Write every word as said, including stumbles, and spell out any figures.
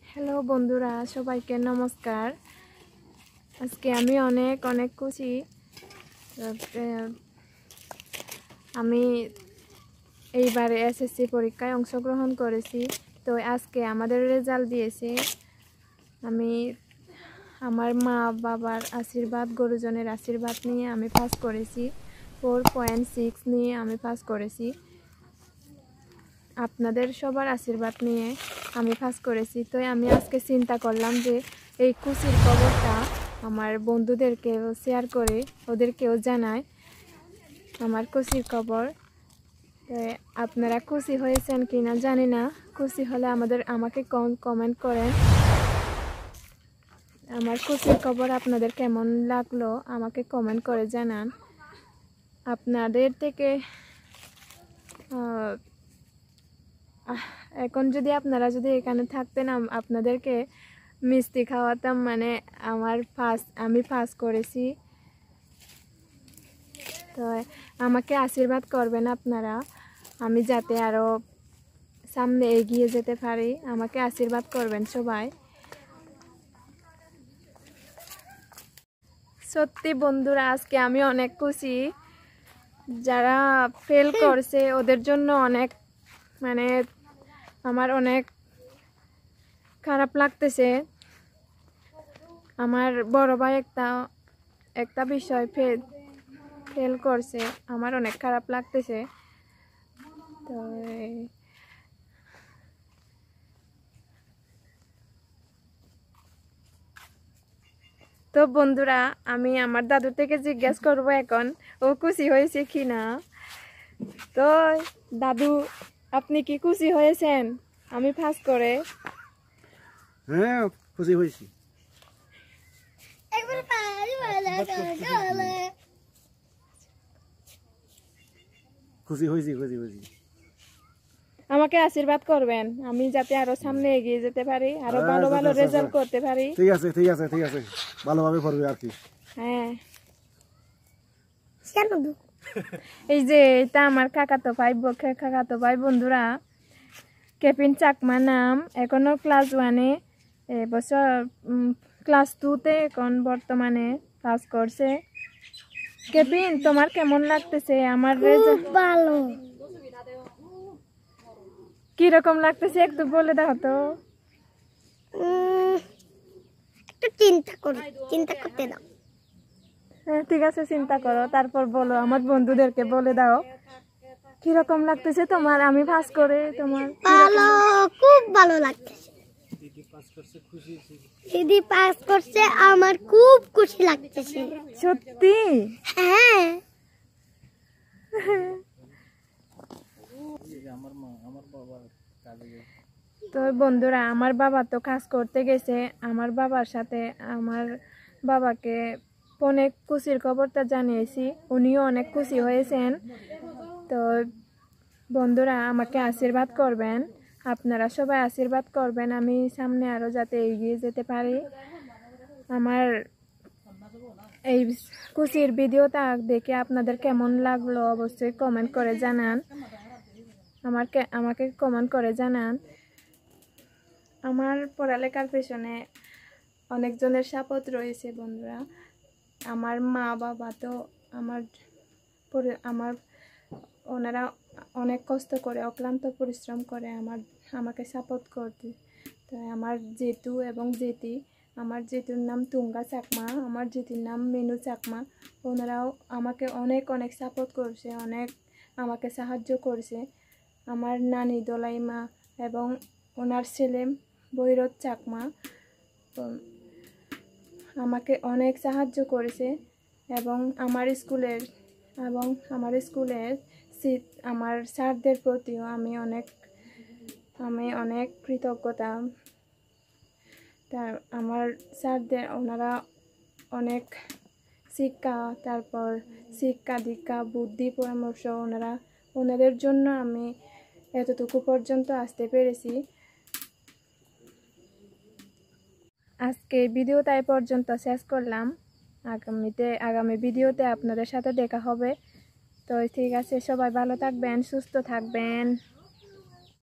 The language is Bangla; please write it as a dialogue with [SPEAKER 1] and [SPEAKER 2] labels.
[SPEAKER 1] হ্যালো বন্ধুরা, সবাইকে নমস্কার। আজকে আমি অনেক অনেক খুশি। আমি এইবারে এসএসসি পরীক্ষায় অংশগ্রহণ করেছি। তো আজকে আমাদের রেজাল্ট দিয়েছে। আমি আমার মা বাবার আশীর্বাদ, গুরুজনের আশীর্বাদ নিয়ে আমি পাস করেছি। ফোর পয়েন্ট সিক্স নিয়ে আমি পাস করেছি। আপনাদের সবার আশীর্বাদ নিয়ে আমি পাস করেছি। তো আমি আজকে চিন্তা করলাম যে এই খুশির খবরটা আমার বন্ধুদেরকেও শেয়ার করে ওদেরকেও জানাই আমার খুশির খবর। তো আপনারা খুশি হয়েছেন কি না জানি না। খুশি হলে আমাদের আমাকে কমেন্ট করেন। আমার খুশির খবর আপনাদের কেমন লাগলো আমাকে কমেন্ট করে জানান। আপনাদের থেকে এখন যদি আপনারা যদি এখানে থাকতেন, আপনাদেরকে মিষ্টি খাওয়াতাম। মানে আমার ফার্স্ট আমি পাস করেছি। তো আমাকে আশীর্বাদ করবেন আপনারা, আমি যাতে আরও সামনে এগিয়ে যেতে পারি। আমাকে আশীর্বাদ করবেন সবাই। সত্যি বন্ধুরা, আজকে আমি অনেক খুশি। যারা ফেল করছে ওদের জন্য অনেক মানে আমার অনেক খারাপ লাগতেছে। আমার বড় ভাই একটা একটা বিষয় ফেল ফেল করছে, আমার অনেক খারাপ লাগতেছে। তো তো বন্ধুরা, আমি আমার দাদুর থেকে জিজ্ঞেস করব এখন ও খুশি হয়েছে কি না। তো দাদু, আপনি কি খুশি হয়েছেন আমি পাস করে?
[SPEAKER 2] হ্যাঁ, খুশি হয়েছি। খুশি হয়েছি খুশি হয়েছি
[SPEAKER 1] আমাকে আশীর্বাদ করবেন আমি যাতে আরো সামনে এগিয়ে যেতে পারি, আরো ভালো ভালো রেজাল্ট করতে পারি।
[SPEAKER 2] ঠিক আছে ঠিক আছে ঠিক আছে ভালোভাবে পড়বে আর কি।
[SPEAKER 1] হ্যাঁ, এই যে এটা আমার কাকাতো ভাই কাকাতো ভাই বন্ধুরা, কেপিন চাকমা নাম। এখনো ক্লাস ওয়ানে, এবছর ক্লাস টুতে এখন বর্তমানে পাস করছে। কেপিন, তোমার কেমন লাগতেছে আমার রেজাল্ট?
[SPEAKER 3] ভালো।
[SPEAKER 1] কিরকম লাগতেছে একটু বলে দাও তো।
[SPEAKER 3] একটু চিন্তা করি, চিন্তা করতে দাও।
[SPEAKER 1] হ্যাঁ ঠিক আছে, চিন্তা করো, তারপর বলো। আমার বন্ধুদেরকে বলে দাও কিরকম লাগতেছে তোমার আমি পাস করে। তোমার
[SPEAKER 3] ভালো, খুব ভালো লাগতেছে। দিদি পাস করছে, আমার খুব খুশি লাগতেছে।
[SPEAKER 1] সত্যি?
[SPEAKER 3] হ্যাঁ।
[SPEAKER 1] তো বন্ধুরা, আমার বাবা তো কাজ করতে গেছে। আমার বাবার সাথে আমার বাবাকে অনেক খুশির খবরটা জানিয়েছি, উনিও অনেক খুশি হয়েছেন। তো বন্ধুরা, আমাকে আশীর্বাদ করবেন, আপনারা সবাই আশীর্বাদ করবেন আমি সামনে আরও যাতে এগিয়ে যেতে পারি। আমার এই খুশির ভিডিওটা দেখে আপনাদের কেমন লাগলো অবশ্যই কমেন্ট করে জানান। আমাকে আমাকে কমেন্ট করে জানান। আমার পড়ালেখার পেছনে অনেকজনের সাপোর্ট রয়েছে বন্ধুরা। আমার মা বাবা তো আমার আমার ওনারা অনেক কষ্ট করে, অক্লান্ত পরিশ্রম করে আমার আমাকে সাপোর্ট করতে। তো আমার জেঠু এবং জেঠি, আমার জেঠুর নাম তুঙ্গা চাকমা, আমার জেঠির নাম মেনু চাকমা। ওনারাও আমাকে অনেক অনেক সাপোর্ট করছে, অনেক আমাকে সাহায্য করছে। আমার নানি দোলাইমা এবং ওনার ছেলে বৈরত চাকমা আমাকে অনেক সাহায্য করেছে। এবং আমার স্কুলের এবং আমার স্কুলের আমার স্যারদের প্রতিও আমি অনেক আমি অনেক কৃতজ্ঞতা। তার আমার স্যারদের, ওনারা অনেক শিক্ষা, তারপর শিক্ষা দীক্ষা বুদ্ধি পরামর্শ, ওনারা ওনাদের জন্য আমি এতটুকু পর্যন্ত আসতে পেরেছি। আজকে ভিডিওটা এই পর্যন্ত শেষ করলাম। আগামীতে আগামী ভিডিওতে আপনাদের সাথে দেখা হবে। তো ঠিক আছে, সবাই ভালো থাকবেন, সুস্থ থাকবেন।